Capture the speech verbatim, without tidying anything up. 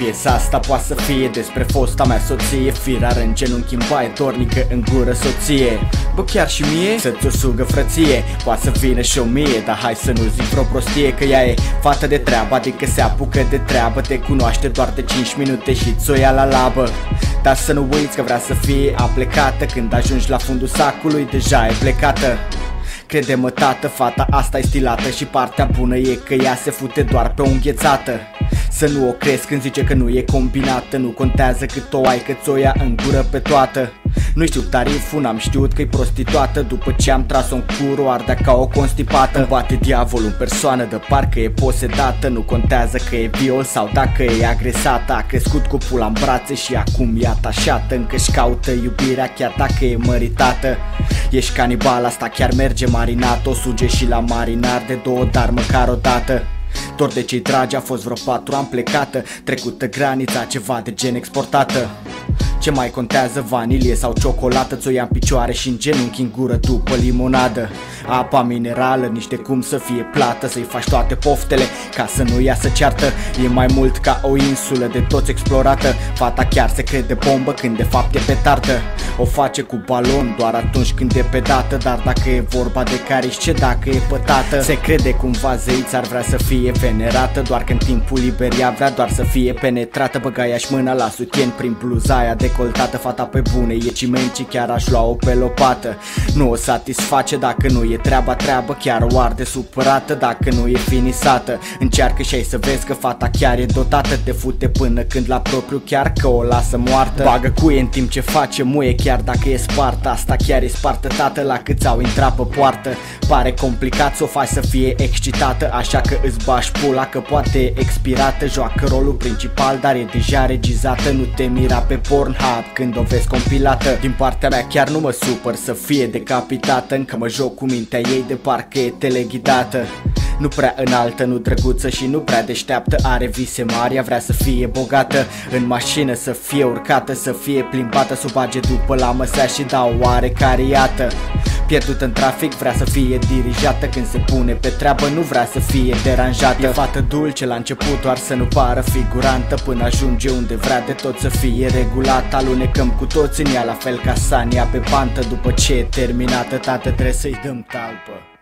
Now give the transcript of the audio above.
Piesa asta poate să fie despre fosta mea soție, firar în genunchi în baie, dornică în gură soție. Bă, chiar și mie să-ți o sugă frăție, poate să vină și o mie, dar hai să nu zic vreo prostie, că ea e fată de treabă, adică se apucă de treabă, te cunoaște doar de cinci minute și ți-o ia la labă. Dar să nu uiți că vrea să fie aplecată, când ajungi la fundul sacului deja e plecată. Crede-mă, tată, fata asta e stilată și partea bună e că ea se fute doar pe o înghețată. Să nu o crezi când zice că nu e combinată, nu contează cât o ai, că ți-o ia în gură pe toată. Nu știu tariful, n-am știut că-i prostituată, după ce am tras-o în cur o ardea ca o constipată. Îmi bate diavolul în persoană, de parcă e posedată, nu contează că e viol sau dacă e agresată. A crescut cu pula în brațe și acum e atașată, încă-și caută iubirea chiar dacă e măritată. Ești canibal, asta chiar merge marinat, o suge și la marinar de două, dar măcar o dată. Dor de cei dragi, a fost vreo patru ani plecată, trecută granița, ceva de gen exportată. Ce mai contează, vanilie sau ciocolată, ți-o ia în picioare și în genunchi în gură după limonadă. Apa minerală, niște cum să fie plată, să-i faci toate poftele ca să nu iasă ceartă. E mai mult ca o insulă de toți explorată, fata chiar se crede bombă când de fapt e petardă. O face cu balon doar atunci când e pe dată, dar dacă e vorba de carici, ce dacă e pătată? Se crede cumva zeiță, ar vrea să fie venerată, doar că în timpul liber ea vrea doar să fie penetrată. Băgaia-și mâna la sutien prin bluza aia decoltată, fata pe bune e ciment și chiar aș lua-o pe lopată. Nu o satisface dacă nu e treaba treabă, chiar o arde supărată dacă nu e finisată. Încearcă și ai să vezi că fata chiar e dotată, te fute până când la propriu chiar că o lasă moartă. Bagă cuie în timp ce face muie chiar dacă e spartă, asta chiar e spartă, tată, la câți au intrat pe poartă. Pare complicat să o faci să fie excitată, așa că îți bași pula că poate e expirată. Joacă rolul principal, dar e deja regizată, nu te mira pe Pornhub când o vezi compilată. Din partea mea chiar nu mă supăr să fie decapitată, încă mă joc cu mintea ei de parcă e teleghidată. Nu prea înaltă, nu drăguță și nu prea deșteaptă, are vise mari, ea vrea să fie bogată. În mașină să fie urcată, să fie plimbată, să o bage după la măsea și da o oarecare iată. Pierdută în trafic, vrea să fie dirijată, când se pune pe treabă nu vrea să fie deranjată. E fată dulce la început, doar să nu pară figurantă, până ajunge unde vrea de tot să fie regulat. Alunecăm cu toți în ea la fel ca Sania pe pantă, după ce e terminată, tată, trebuie să-i dăm talpă.